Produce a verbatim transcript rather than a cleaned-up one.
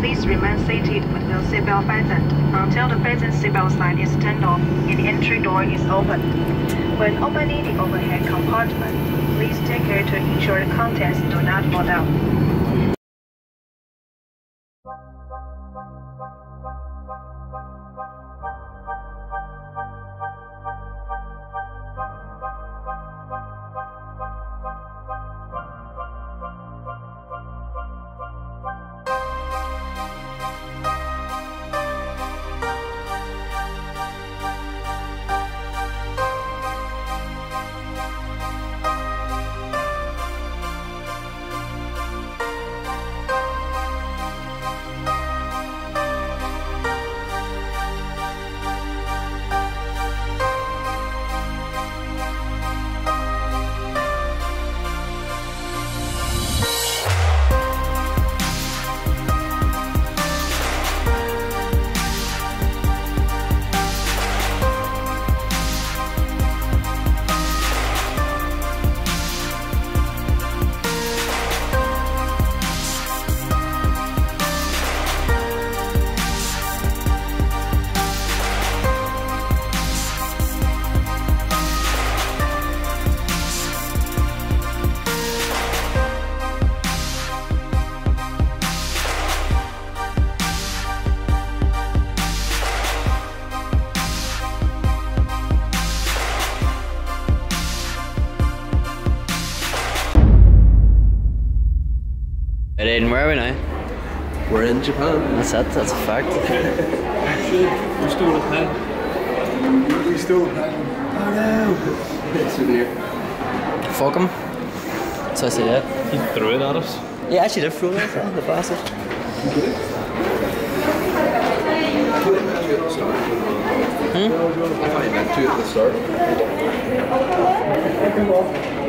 Please remain seated with your seatbelt fastened until the fasten seatbelt sign is turned off and the entry door is open. When opening the overhead compartment, please take care to ensure the contents do not fall down. Aiden, where are we now? We're in Japan. That's it, that's a fact. We stole a pen. We stole a pen. Oh no! Souvenir. Fuck him. That's how I say that. He threw it at us. Yeah, actually did throw it at us, the bastard. Hmm? I thought he meant to at the start.